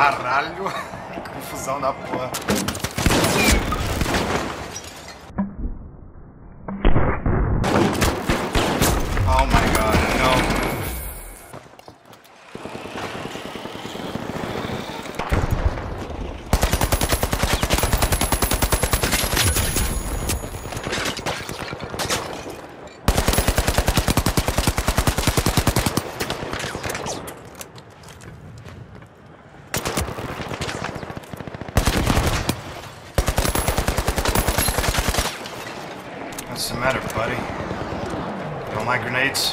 Caralho. Confusão da porra. Oh my god, no. What's the matter, buddy? Don't like grenades?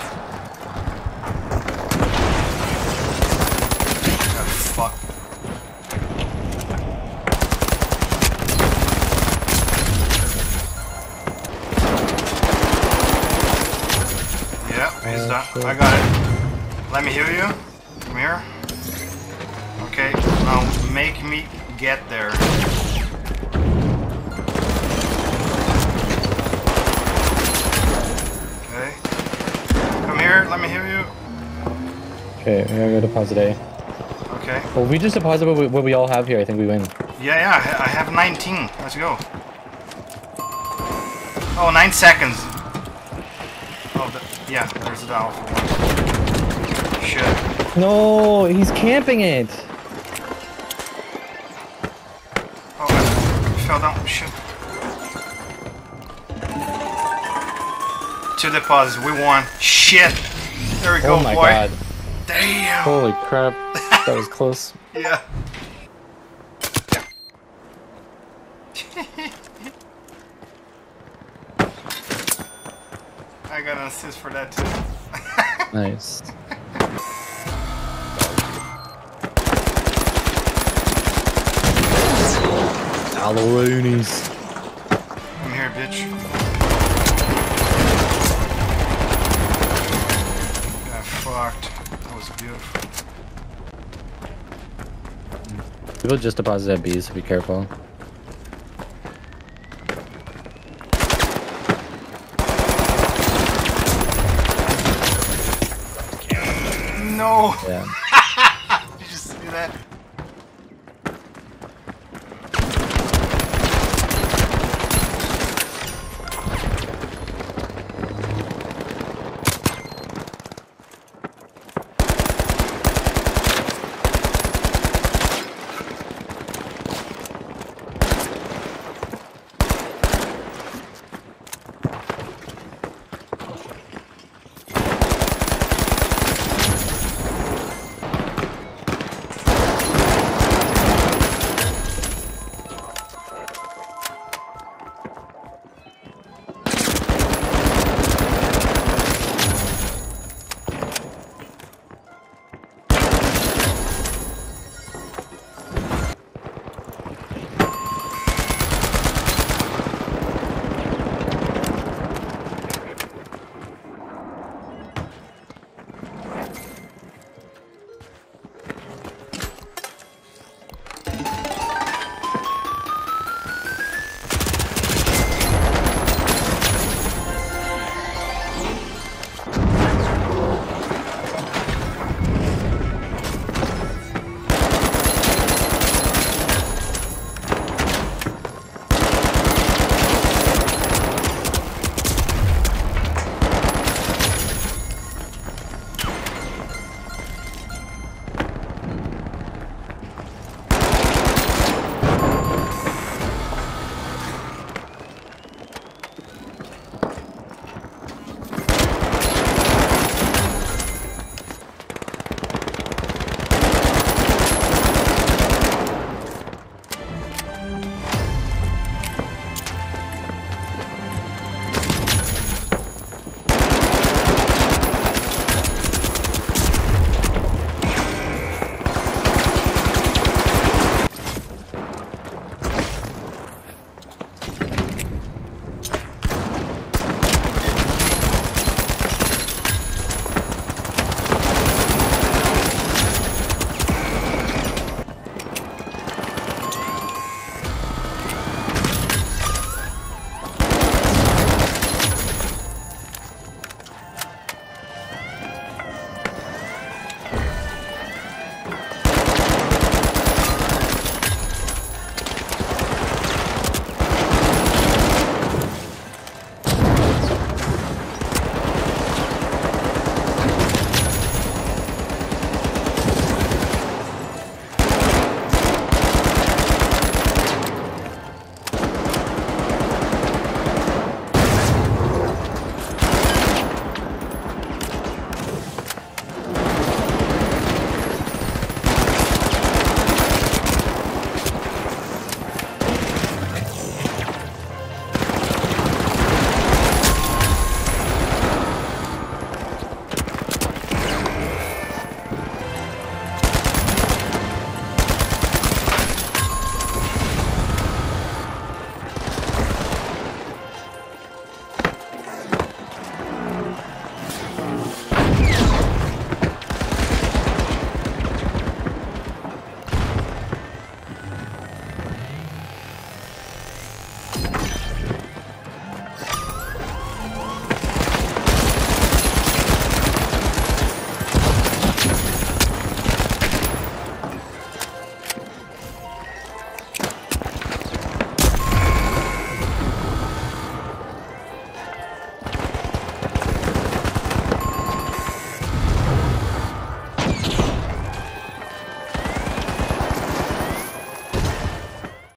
Oh, fuck. Yeah, he's done. I got it. Let me heal you. Come here. Okay, now make me get there. Let me heal you. Okay, I'm gonna go deposit A. Okay. Well, we just deposit what we all have here. I think we win. Yeah, I have 19. Let's go. Oh, 9 seconds. Oh, yeah, there's the alpha one. Shit. No, he's camping it. Oh, I fell down. Shit. 2 deposits. We won. Shit. There we go, oh my boy. god. Damn. Holy crap. That was close. Yeah. I got an assist for that too. Nice. Alloonies. Come here, bitch. Got fucked. That was beautiful. People just deposited at B, so be careful. No! Yeah. Did you see that?